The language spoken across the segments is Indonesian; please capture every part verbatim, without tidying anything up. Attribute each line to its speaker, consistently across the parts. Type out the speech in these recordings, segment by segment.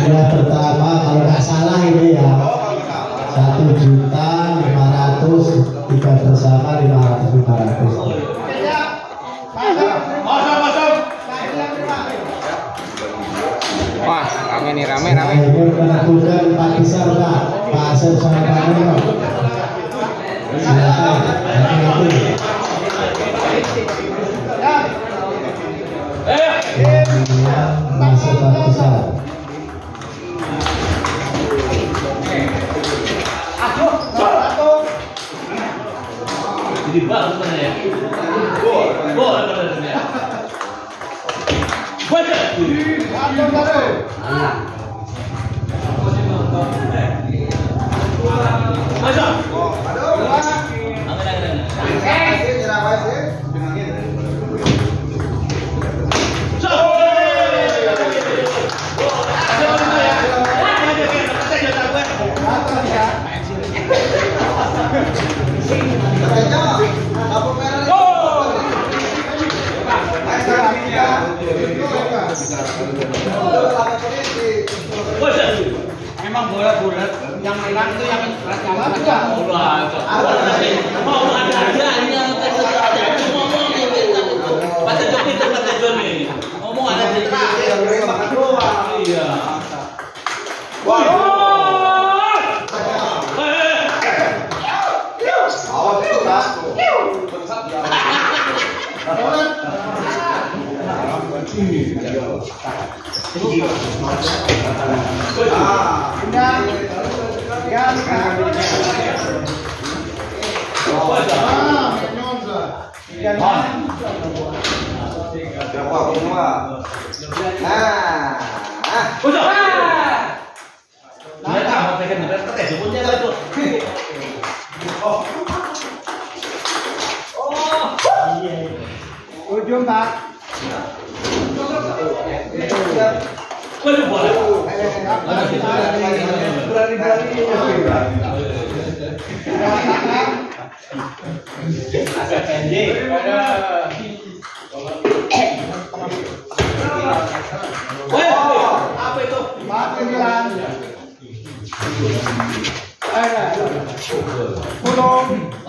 Speaker 1: hadiah pertama kalau nggak salah ini ya satu juta lima ratus tiga bersama lima ratus lima ratus.
Speaker 2: Wah, rame nih, rame, rame.
Speaker 1: Ini menentukan empat besar Pak, Pak Asep sama Pak Nino. Silakan, hati-hati. Masuk empat besar.
Speaker 3: Jadi bagus sebenarnya. Gol, gol sebenarnya. Baca. Baca.
Speaker 4: Emang bola bulat yang menang itu yang rasanya apa?
Speaker 3: Bola. Mau ada hadiahnya, ngomong pada joki tempat Joni. Ngomong ada di terakhir. Iya. Wah.
Speaker 5: Awas itu Mas.
Speaker 4: Ujung Pak.
Speaker 3: Waduh bola.
Speaker 4: Apa itu? Empat sembilan. Ada. Puluh.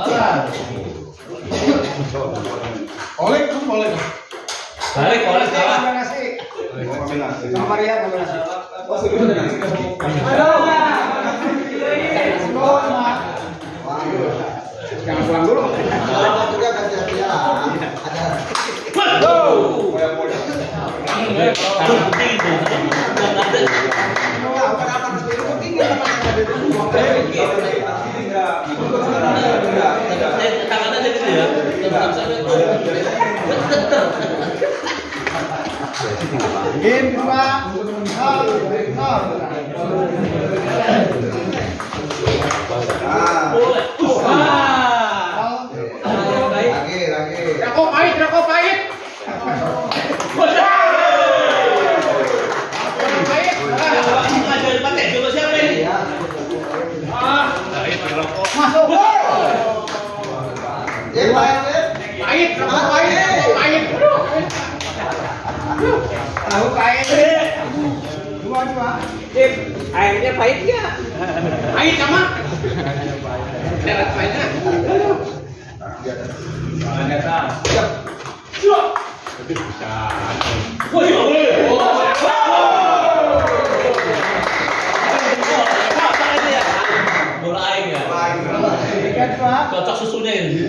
Speaker 4: Oleh, kamu boleh.
Speaker 3: Balik, balik, salah.
Speaker 4: Nomor ya, nomor nasi. Jangan pulang dulu.
Speaker 5: Juga kan dia ada.
Speaker 4: Game kedua. Nol, nol.
Speaker 5: Lagi, lagi.
Speaker 4: Rokok pahit, rokok pahit. Masuk.
Speaker 5: Dia main,
Speaker 4: Pahit, rokok pahit, pahit. Tahu pahit. Dua dua.
Speaker 2: Sip, airnya pahit nggak?
Speaker 4: Pahit sama. Darat pahitnya.
Speaker 3: Bola aing ya.
Speaker 4: Tiga dua.
Speaker 3: Cocok susunya ini.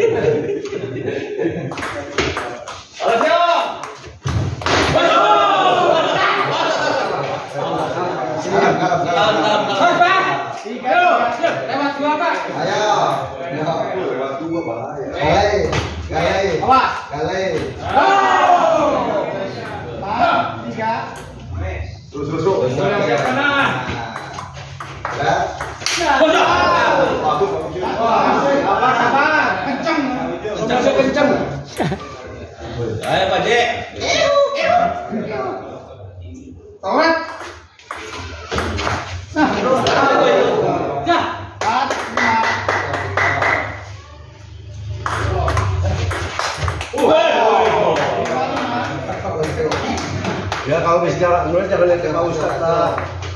Speaker 4: Lewat dua Pak.
Speaker 5: Ayo. Lewat dua bahaya. Galai, galai.
Speaker 4: Awas.
Speaker 5: Galai.
Speaker 4: Empat, tiga.
Speaker 5: Terus, terus, terus. Ya.
Speaker 4: Apa apa? Kenceng. Kenceng kenceng.
Speaker 3: Ayo Pak J.
Speaker 4: Tawat. Nah, ya. Empat, lima.
Speaker 5: Ya kalau bisa jalan, jangan lihat Pak Ustadz.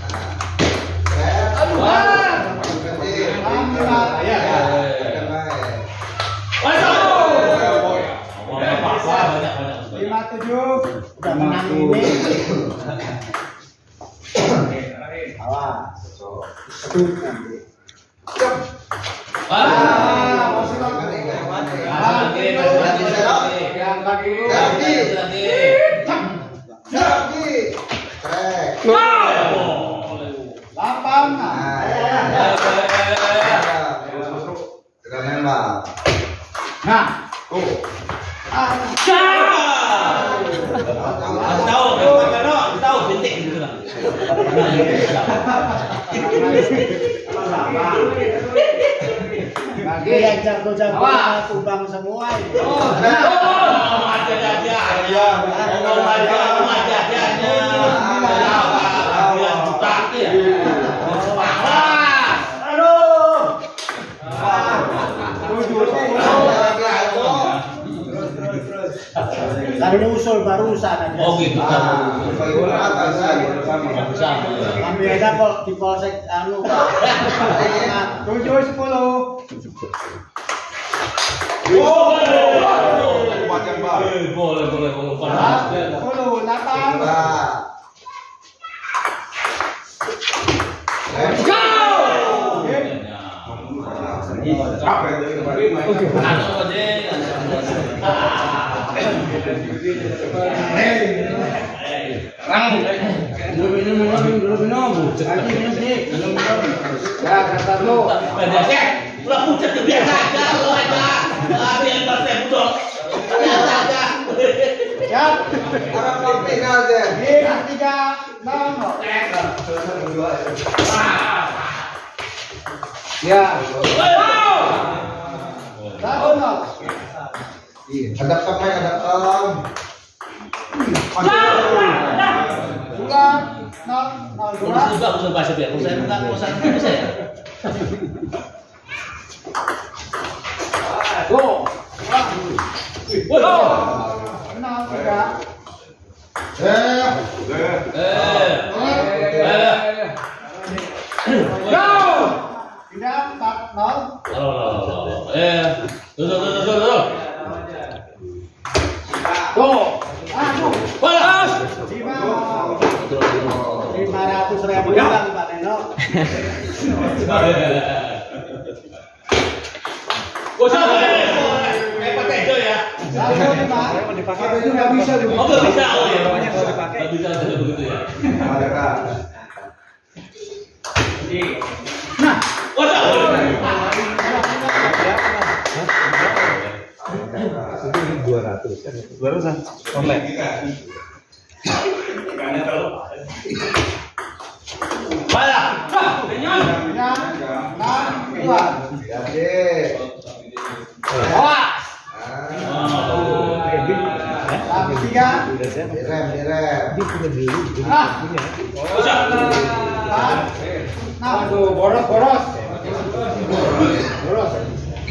Speaker 4: lima tujuh udah menang ini. Awas. Ah, masih lagi. Diangkat dulu.
Speaker 5: Jadi. Trek.
Speaker 4: Lapang.
Speaker 5: Kita nembak.
Speaker 4: Nah,
Speaker 5: Tuh.
Speaker 3: Tahu, tahu, tahu bintik gitu lah.
Speaker 4: bagi yang jago-jago tumbang semua ini.
Speaker 3: Oh, aja aja. Ya, ngomong aja, ngomong aja aja. Dia juta ya.
Speaker 4: Aduh. Tadi usul barusan aja.
Speaker 3: Oh gitu kan.
Speaker 4: Kami aja kok di polsek anu. tujuh sepuluh.
Speaker 3: Boleh, boleh, boleh.
Speaker 4: sepuluh, delapan. Ya, kata lu.
Speaker 3: Lah pucat biasa aja, lo aja. Ada yang partai budok. Biasa aja.
Speaker 4: Siap.
Speaker 5: Orang pamping aja.
Speaker 4: Lima, tiga, enam. Ya. Satu nol.
Speaker 5: Hadap sampai hadap salam.
Speaker 4: Dua, nol, nol, dua.
Speaker 3: Urusan juga urusan bahasa biar urusan enggak urusan bisa ya.
Speaker 4: Go.
Speaker 3: Wah.
Speaker 4: Enam, tiga.
Speaker 5: Eh.
Speaker 3: Eh. Eh.
Speaker 4: Go. Tiga, empat, nol.
Speaker 3: Oh, eh. Tuh, tuh, tuh, tuh, tuh.
Speaker 4: Go. Aduh.
Speaker 3: Balas.
Speaker 4: Lima. Lima ratus ribu hilang Pak Neno.
Speaker 3: Gosok. Eh, pakai itu ya.
Speaker 4: Satu lima.
Speaker 5: Tapi itu nggak bisa juga.
Speaker 3: Oh, nggak bisa. Oh, ya. Nggak bisa begitu ya.
Speaker 4: Nah.
Speaker 3: Gosok.
Speaker 1: dua ratus kan dua ratus online
Speaker 3: Balas.
Speaker 4: Enam, enam, dua.
Speaker 5: Jadi.
Speaker 4: Awas. Satu, tiga.
Speaker 5: Direm, direm.
Speaker 4: Ah.
Speaker 3: Gosok.
Speaker 4: Empat. Enam. Aduh, boros, boros. Boros.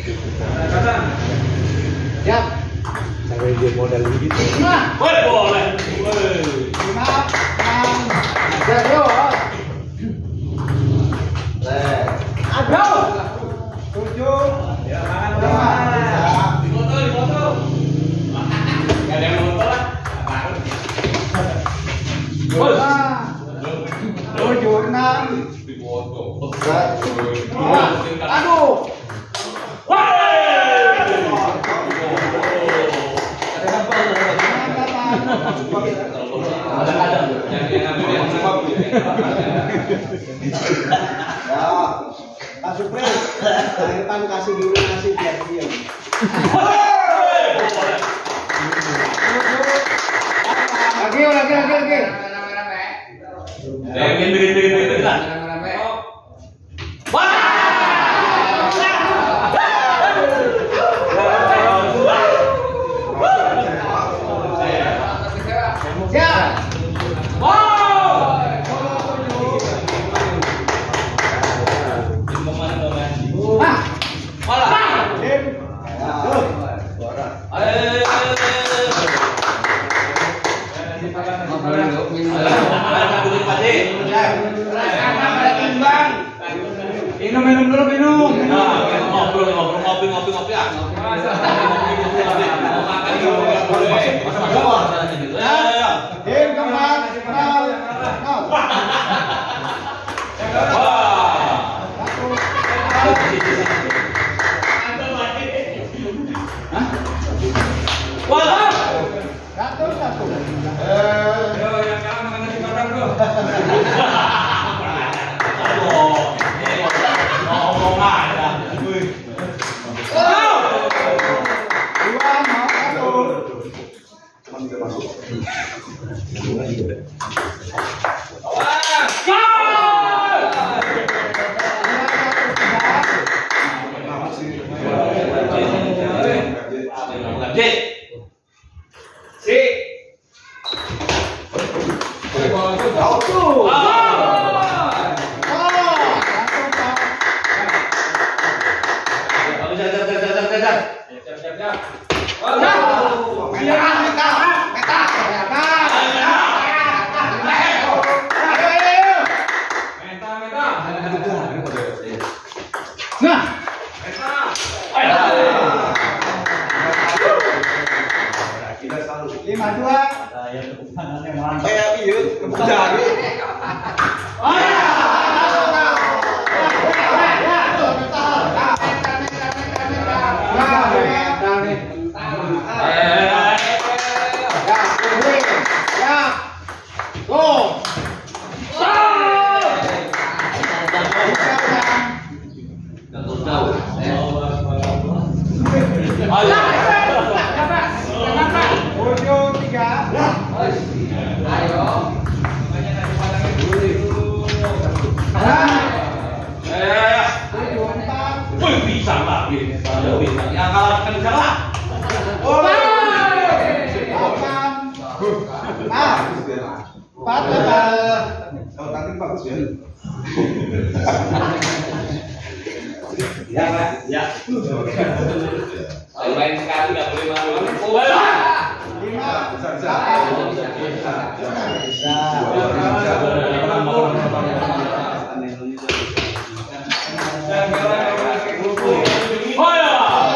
Speaker 4: Siap.
Speaker 1: sampai dia modal begitu
Speaker 4: Nah.
Speaker 3: Boleh, boleh.
Speaker 4: Lima, enam, terus. Aduh. Tujuh. Lima.
Speaker 3: Di foto, di foto. Nggak ada yang foto lah.
Speaker 4: Dua. Tujuh, enam.
Speaker 3: Di foto.
Speaker 4: Dua. Aduh. Pak Supri, Pak Irfan kasih dulu nasi biar diam. Lagi, lagi, lagi, lagi.
Speaker 3: Eh, bikin, bikin, bikin, bikin, bikin.
Speaker 4: Siap. Ah,
Speaker 3: Malah.
Speaker 4: Dim. Tuh.
Speaker 3: Ada timbang.
Speaker 6: Minum minum dulu minum.
Speaker 3: Nah, ngobrol ngobrol ngopi ngopi ngopi ah.
Speaker 4: Tim keempat, nol, nol. Satu, satu.
Speaker 6: Yo, yang kalah makan nasi padang bro.
Speaker 4: Dua, nol, satu. Lima dua.
Speaker 5: Kayak iya, kebudahan.
Speaker 4: Ujung tiga.
Speaker 3: Wih, bisa lah, bisa. Yang kalah kan bisa lah.
Speaker 4: Delapan. Ah. Empat lebar.
Speaker 5: Oh, tadi bagus ya.
Speaker 3: Ya, Pak. Ya. Lain sekali nggak boleh malu.
Speaker 4: Lima.
Speaker 5: Bisa, bisa.
Speaker 4: Bisa.
Speaker 3: Oh ya.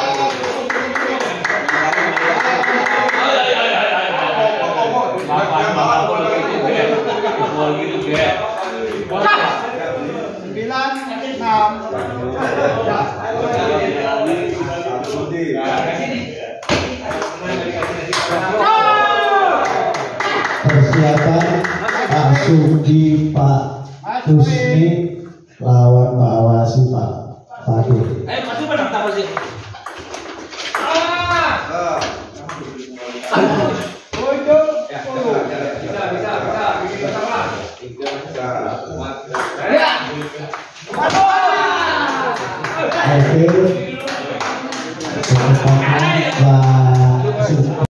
Speaker 4: Sembilan, enam.
Speaker 1: Persiapan Pak Sugi, Pak Husni lawan Pak Awasi, Pak Fadil.
Speaker 3: Eh, masih pada tak masih.
Speaker 4: Ujung
Speaker 6: Ya,
Speaker 4: sepuluh.
Speaker 6: bisa bisa bisa bikin bersama.
Speaker 1: Akhir kesempatan Pak Sugi.